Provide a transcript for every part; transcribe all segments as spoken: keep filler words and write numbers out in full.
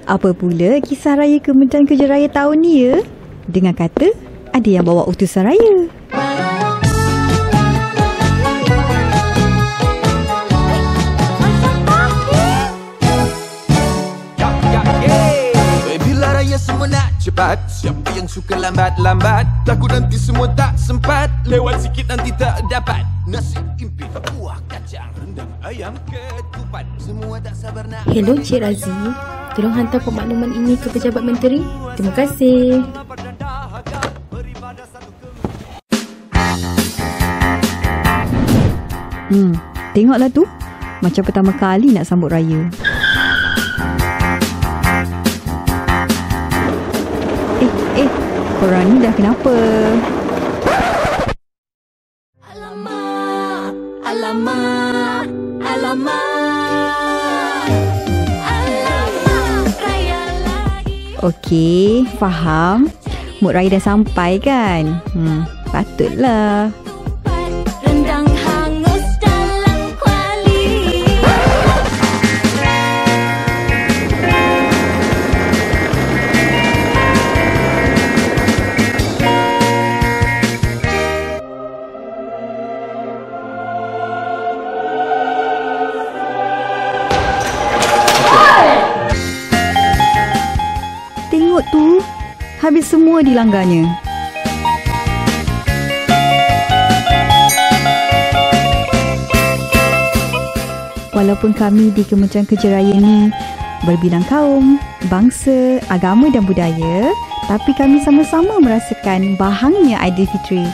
Apa pula kisah raya Kementerian Kerja Raya tahun ni ya? Dengan kata, ada yang bawa utusan raya. Bila raya semua nak cepat, siapa yang suka lambat-lambat? Takut nanti semua tak sempat, lewat sikit nanti tak dapat. Nasi impit, kuah kacang, rendang, ayam ketupat, semua tak sabar nak. Hello Cik Razi, tolong hantar pemakluman ini ke pejabat menteri. Terima kasih. Hmm, tengoklah tu. Macam pertama kali nak sambut raya. Eh, eh, korang ni dah kenapa? Alamak, alamak, alamak, alamak, raya lagi. Okey, faham. Mood raya dah sampai kan? Hmm, patutlah. Rendang hangus dalam kuali. Tengok tu, habis semua dilanggarnya. Walaupun kami di Kementerian Kerja Raya ni berbilang kaum, bangsa, agama dan budaya, tapi kami sama-sama merasakan bahangnya Aidilfitri.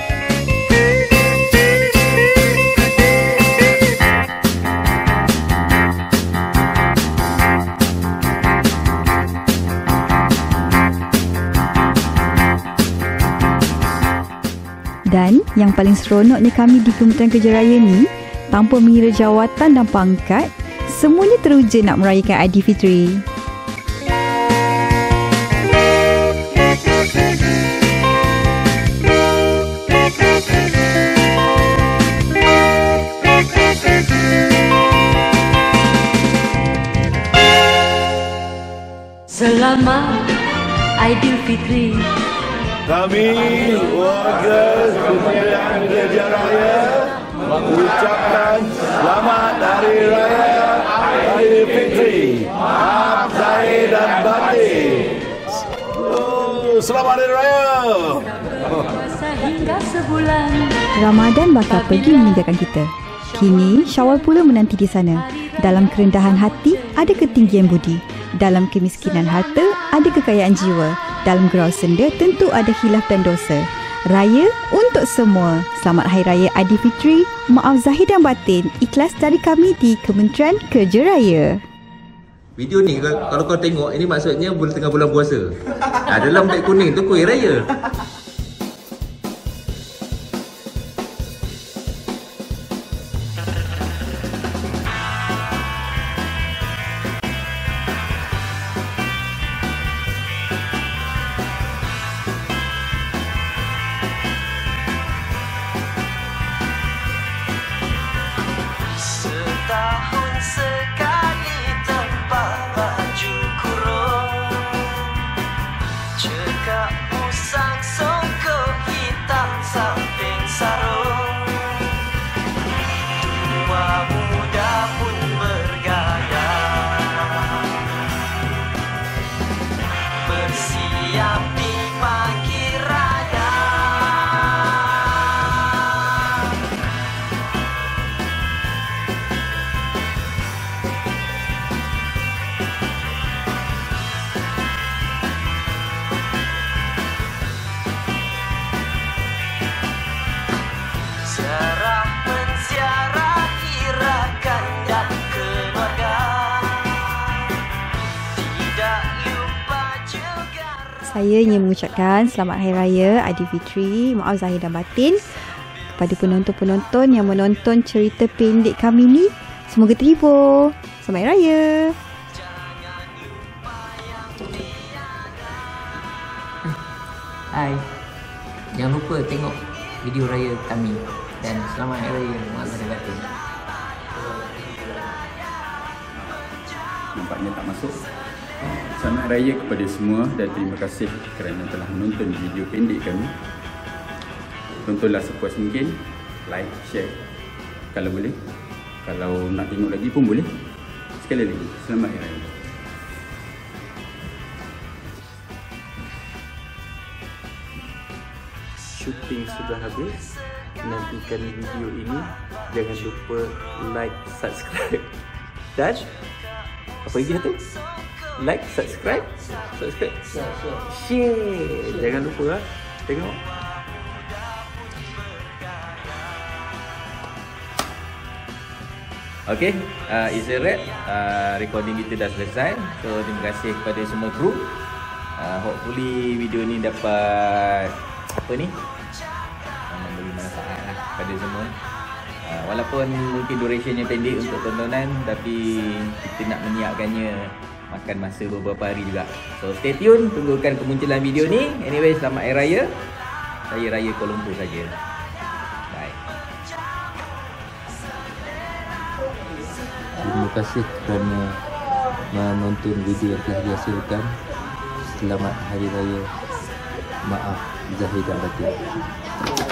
Dan yang paling seronoknya kami di Kementerian Kerja Raya ni, tanpa mengira jawatan dan pangkat, semuanya teruja nak merayakan Aidilfitri. Selamat Aidilfitri. Kami warga Kementerian Kerja Raya mengucapkan selamat Hari Raya Aidilfitri. Maaf zahir dan batin. Oh, selamat Hari Raya. Puasa hingga sebulan. Ramadan bakal pergi meninggalkan kita. Kini Syawal pula menanti di sana. Dalam kerendahan hati ada ketinggian budi. Dalam kemiskinan harta ada kekayaan jiwa. Dalam gerau senda tentu ada khilaf dan dosa. Raya untuk semua. Selamat Hari Raya Aidilfitri. Maaf zahir dan batin. Ikhlas dari kami di Kementerian Kerja Raya. Video ni kalau kau tengok, ini maksudnya bulan tengah bulan puasa. Ha, dalam beg kuning tu kuih raya. Setahun sekali tanpa baju kurung, cekak usang songkok hitam samping sarung. Tua muda pun bergaya, bersiap di pagi raya. Ziarah menziarahi rakan dan keluarga, tidak lupa juga. Saya ingin mengucapkan selamat Hari Raya Aidilfitri. Maaf zahir dan batin kepada penonton-penonton yang menonton cerita pendek kami ni. Semoga terhibur. Selamat Hari Raya. Hai, jangan lupa tengok video raya kami. Dan selamat Hari Raya Maaf Zahir Batin. Nampaknya tak masuk. Selamat Raya kepada semua dan terima kasih kerana telah menonton video pendek kami. Tontonlah sepuas mungkin, like, share kalau boleh. Kalau nak tengok lagi pun boleh. Sekali lagi, selamat Hari Raya. Shooting sudah habis. Nantikan video ini. Jangan lupa like, subscribe dan apa lagi tu? Like, subscribe, subscribe, share. Jangan lupa lah. Tengok. Okay, uh, it's a wrap. Uh, recording kita dah selesai. So terima kasih kepada semua kru. Uh, hopefully video ni dapat apa ni? Memberi manfaat lah kepada semua. Uh, walaupun mungkin durationnya pendek untuk tontonan, tapi kita nak menyiapkannya makan masa beberapa hari juga. So stay tune, tunggukan kemunculan video ni. Anyway, selamat Hari Raya. Saya Raya Kuala Lumpur saja. Bye. Terima kasih kerana menonton video yang telah dihasilkan. Selamat Hari Raya. Maaf zahir dan batin.